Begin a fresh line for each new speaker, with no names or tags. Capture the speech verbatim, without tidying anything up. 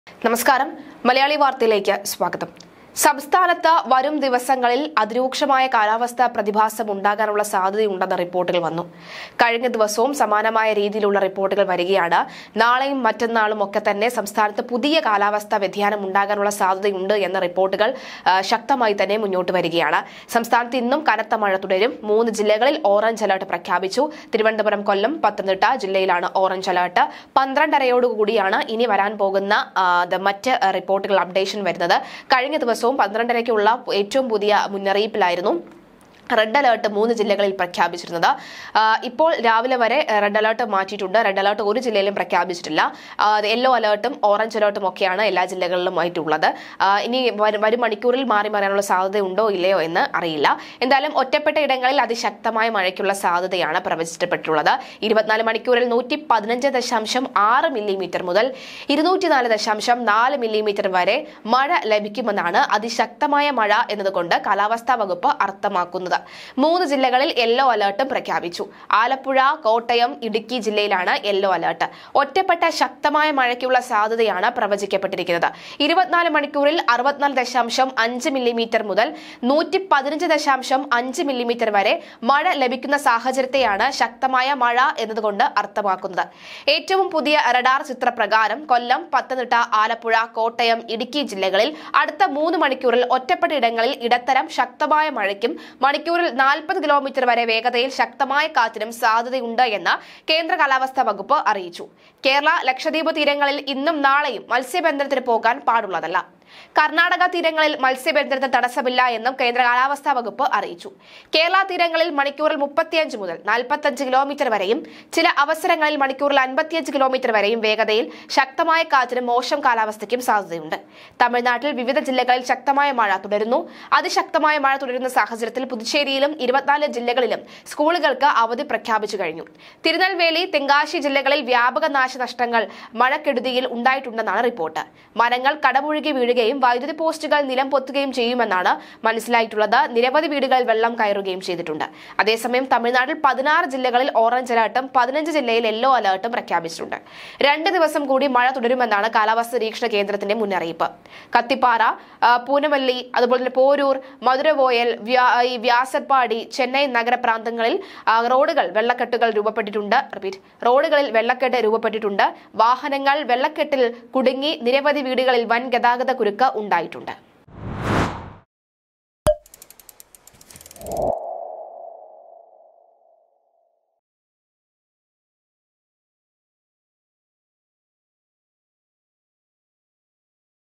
നമസ്കാരം മലയാളി വാർത്തയിലേക്ക് സ്വാഗതം. സംസ്ഥാനത്ത് വരും ദിവസങ്ങളിൽ അതിരൂക്ഷമായ കാലാവസ്ഥാ പ്രതിഭാസം ഉണ്ടാകാനുള്ള സാധ്യതയുണ്ടെന്ന റിപ്പോർട്ടുകൾ വന്നു. കഴിഞ്ഞ ദിവസവും സമാനമായ രീതിയിലുള്ള റിപ്പോർട്ടുകൾ വരികയാണ്. നാളെയും മറ്റന്നാളും ഒക്കെ തന്നെ സംസ്ഥാനത്ത് പുതിയ കാലാവസ്ഥാ വ്യതിയാനം ഉണ്ടാകാനുള്ള സാധ്യതയുണ്ട് എന്ന റിപ്പോർട്ടുകൾ ശക്തമായി തന്നെ മുന്നോട്ട് വരികയാണ്. സംസ്ഥാനത്ത് ഇന്നും കനത്ത മഴ തുടരും. മൂന്ന് ജില്ലകളിൽ ഓറഞ്ച് അലർട്ട് പ്രഖ്യാപിച്ചു. തിരുവനന്തപുരം, കൊല്ലം, പത്തനംതിട്ട ജില്ലയിലാണ് ഓറഞ്ച് അലർട്ട്. പന്ത്രണ്ടരയോടുകൂടിയാണ് ഇനി വരാൻ പോകുന്ന മറ്റ് റിപ്പോർട്ടുകൾ അപ്ഡേഷൻ വരുന്നത്. കഴിഞ്ഞ ദിവസം പന്ത്രണ്ടരയ്ക്കുള്ള ഏറ്റവും പുതിയ മുന്നറിയിപ്പിലായിരുന്നു റെഡ് അലർട്ട് മൂന്ന് ജില്ലകളിൽ പ്രഖ്യാപിച്ചിരുന്നത്. ഇപ്പോൾ രാവിലെ വരെ റെഡ് അലർട്ട് മാറ്റിയിട്ടുണ്ട്. റെഡ് അലർട്ട് ഒരു ജില്ലയിലും പ്രഖ്യാപിച്ചിട്ടില്ല. യെല്ലോ അലർട്ടും ഓറഞ്ച് അലർട്ടും ഒക്കെയാണ് എല്ലാ ജില്ലകളിലുമായിട്ടുള്ളത്. ഇനി വരും മണിക്കൂറിൽ മാറി മാറാനുള്ള സാധ്യതയുണ്ടോ ഇല്ലയോ എന്ന് അറിയില്ല. എന്തായാലും ഒറ്റപ്പെട്ട ഇടങ്ങളിൽ അതിശക്തമായ മഴയ്ക്കുള്ള സാധ്യതയാണ് പ്രവചിക്കപ്പെട്ടിട്ടുള്ളത്. ഇരുപത്തിനാല് മണിക്കൂറിൽ നൂറ്റി പതിനഞ്ച് ദശാംശം ആറ് മില്ലിമീറ്റർ മുതൽ ഇരുന്നൂറ്റിനാല് ദശാംശം നാല് മില്ലിമീറ്റർ വരെ മഴ ലഭിക്കുമെന്നാണ് അതിശക്തമായ മഴ എന്നതുകൊണ്ട് കാലാവസ്ഥാ വകുപ്പ് അർത്ഥമാക്കുന്നത്. മൂന്ന് ജില്ലകളിൽ യെല്ലോ അലർട്ടും പ്രഖ്യാപിച്ചു. ആലപ്പുഴ, കോട്ടയം, ഇടുക്കി ജില്ലയിലാണ് യെല്ലോ അലർട്ട്. ഒറ്റപ്പെട്ട ശക്തമായ മഴയ്ക്കുള്ള സാധ്യതയാണ് പ്രവചിക്കപ്പെട്ടിരിക്കുന്നത്. ഇരുപത്തിനാല് മണിക്കൂറിൽ അറുപത്തിനാല് ദശാംശം അഞ്ച് മില്ലിമീറ്റർ മുതൽ നൂറ്റി പതിനഞ്ച് ദശാംശം അഞ്ച് മില്ലിമീറ്റർ വരെ മഴ ലഭിക്കുന്ന സാഹചര്യത്തെയാണ് ശക്തമായ മഴ എന്നതുകൊണ്ട് അർത്ഥമാക്കുന്നത്. ഏറ്റവും പുതിയ റഡാർ ചിത്രപ്രകാരം കൊല്ലം, പത്തനംതിട്ട, ആലപ്പുഴ, കോട്ടയം, ഇടുക്കി ജില്ലകളിൽ അടുത്ത മൂന്ന് മണിക്കൂറിൽ ഒറ്റപ്പെട്ട ഇടങ്ങളിൽ ഇടത്തരം ശക്തമായ മഴയ്ക്കും മണിക്കൂറിൽ നാൽപ്പത് കിലോമീറ്റർ വരെ വേഗതയിൽ ശക്തമായ കാറ്റിനും സാധ്യതയുണ്ട് എന്ന് കേന്ദ്ര കാലാവസ്ഥാ വകുപ്പ് അറിയിച്ചു. കേരള, ലക്ഷദ്വീപ് തീരങ്ങളിൽ ഇന്നും നാളെയും മത്സ്യബന്ധനത്തിന് പോകാൻ പാടുള്ളതല്ല. കർണാടക തീരങ്ങളിൽ മത്സ്യബന്ധനത്തിന് തടസ്സമില്ല എന്നും കേന്ദ്ര കാലാവസ്ഥാ വകുപ്പ് അറിയിച്ചു. കേരള തീരങ്ങളിൽ മണിക്കൂറിൽ മുപ്പത്തിയഞ്ച് മുതൽ നാൽപ്പത്തിയഞ്ച് കിലോമീറ്റർ വരെയും ചില അവസരങ്ങളിൽ മണിക്കൂറിൽ അൻപത്തിയഞ്ച് കിലോമീറ്റർ വരെയും വേഗതയിൽ ശക്തമായ കാറ്റിനും മോശം കാലാവസ്ഥയ്ക്കും സാധ്യതയുണ്ട്. തമിഴ്നാട്ടിൽ വിവിധ ജില്ലകളിൽ ശക്തമായ മഴ തുടരുന്നു. അതിശക്തമായ മഴ തുടരുന്ന സാഹചര്യത്തിൽ പുതുച്ചേരിയിലും ഇരുപത്തിനാല് ജില്ലകളിലും സ്കൂളുകൾക്ക് അവധി പ്രഖ്യാപിച്ചു കഴിഞ്ഞു. തിരുനെൽവേലി, തെങ്കാശി ജില്ലകളിൽ വ്യാപക നാശനഷ്ടങ്ങൾ മഴക്കെടുതിയിൽ ഉണ്ടായിട്ടുണ്ടെന്നാണ് റിപ്പോർട്ട്. മരങ്ങൾ കടപുഴകി വീഴുകയും വൈദ്യുതി പോസ്റ്റുകൾ നിലം പൊത്തുകയും ചെയ്യുമെന്നാണ് മനസ്സിലായിട്ടുള്ളത്. നിരവധി വീടുകളിൽ വെള്ളം കയറുകയും ചെയ്തിട്ടുണ്ട്. അതേസമയം തമിഴ്നാട്ടിൽ പതിനാറ് ജില്ലകളിൽ ഓറഞ്ച് അലർട്ടും പതിനഞ്ച് ജില്ലയിൽ യെല്ലോ അലർട്ടും പ്രഖ്യാപിച്ചിട്ടുണ്ട്. രണ്ട് ദിവസം കൂടി മഴ തുടരുമെന്നാണ് കാലാവസ്ഥാ നിരീക്ഷണ കേന്ദ്രത്തിന്റെ മുന്നറിയിപ്പ്. കത്തിപ്പാറ, പൂനമല്ലി, അതുപോലെ തന്നെ പോരൂർ, മധുരവോയൽ, വ്യാസർപാടി, ചെന്നൈ നഗരപ്രാന്തങ്ങളിൽ റോഡുകൾ വെള്ളക്കെട്ടുകൾ രൂപപ്പെട്ടിട്ടുണ്ട്. റിപ്പീറ്റ് റോഡുകളിൽ വെള്ളക്കെട്ട് രൂപപ്പെട്ടിട്ടുണ്ട്. വാഹനങ്ങൾ വെള്ളക്കെട്ടിൽ കുടുങ്ങി നിരവധി വീടുകളിൽ വൻ ഗതാഗത കുരുക്ക് ഉണ്ടായിട്ടുണ്ട്.